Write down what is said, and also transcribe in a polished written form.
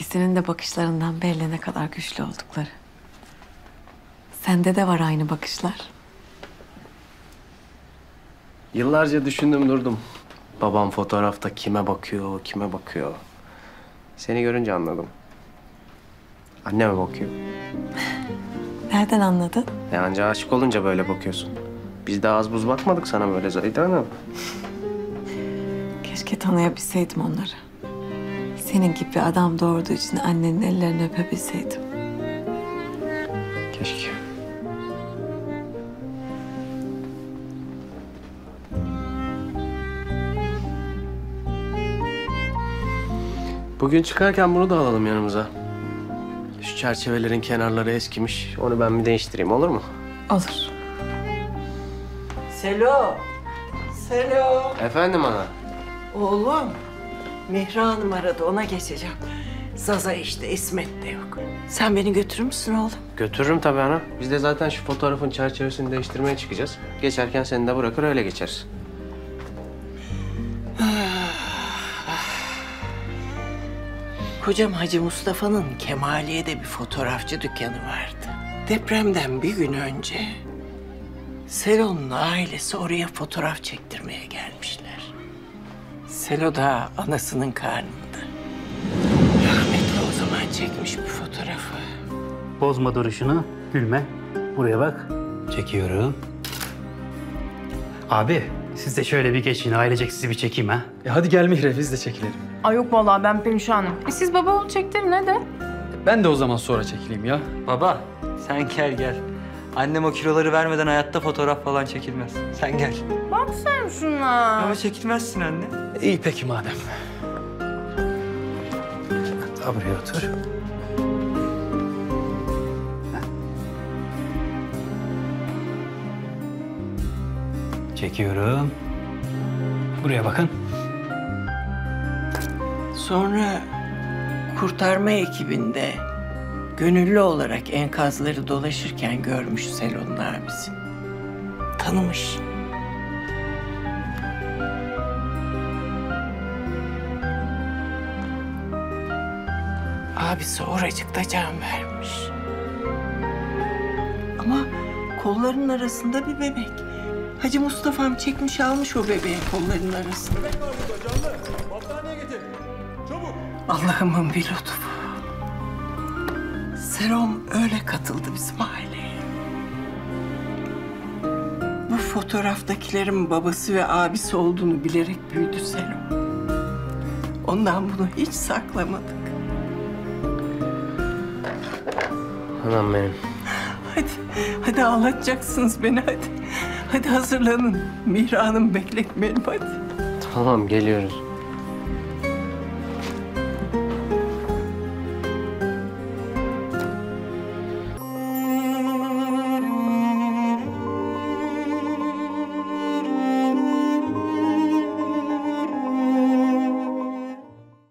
İkisinin de bakışlarından belli ne kadar güçlü oldukları. Sende de var aynı bakışlar. Yıllarca düşündüm durdum. Babam fotoğrafta kime bakıyor, kime bakıyor. Seni görünce anladım. Anneme bakıyor. Nereden anladın? Anca aşık olunca böyle bakıyorsun. Biz de az buz bakmadık sana böyle Zahide Hanım. Keşke tanıyabilseydim onları. Senin gibi bir adam doğurduğu için annenin ellerini öpebilseydim. Keşke. Bugün çıkarken bunu da alalım yanımıza. Şu çerçevelerin kenarları eskimiş. Onu ben bir değiştireyim, olur mu? Olur. Selo. Selo. Efendim ana. Oğlum. Mihra Hanım aradı, ona geçeceğim. Zaza işte, İsmet de yok. Sen beni götürür müsün oğlum? Götürürüm tabii ana. Biz de zaten şu fotoğrafın çerçevesini değiştirmeye çıkacağız. Geçerken seni de bırakır öyle geçeriz. Kocam Hacı Mustafa'nın Kemaliye'de bir fotoğrafçı dükkanı vardı. Depremden bir gün önce Selo'nun ailesi oraya fotoğraf çektirmeye gelmişler. Selo da anasının karnında. Rahmetli o zaman çekmiş bu fotoğrafı. Bozma duruşunu, gülme. Buraya bak. Çekiyorum. Abi, siz de şöyle bir geçin. Ailecek sizi bir çekeyim ha. Hadi gel Mihre, biz de çekilelim. Ay yok vallahi ben perişanım. Siz baba oğul çektirin hadi. Ben de o zaman sonra çekileyim ya. Baba sen gel. Annem o kiloları vermeden hayatta fotoğraf falan çekilmez. Sen gel. Bak sen şuna. Ama çekilmezsin anne. İyi peki madem. Daha buraya otur. Çekiyorum. Buraya bakın. Sonra kurtarma ekibinde gönüllü olarak enkazları dolaşırken görmüş Selo'nun abisi. Tanımış. Abisi oracıkta can vermiş. Ama kollarının arasında bir bebek. Hacı Mustafa'm çekmiş almış o bebeği kollarının arasında. Bebek var burada canlı. Battaniye getir. Çabuk. Allah'ımın bir lütfu. Serom öyle katıldı bizim aileye. Bu fotoğraftakilerin babası ve abisi olduğunu bilerek büyüdü Serom. Ondan bunu hiç saklamadık. Anam benim. Hadi ağlatacaksınız beni hadi. Hadi hazırlanın. Mihra Hanım bekletmeyelim hadi. Tamam, geliyoruz.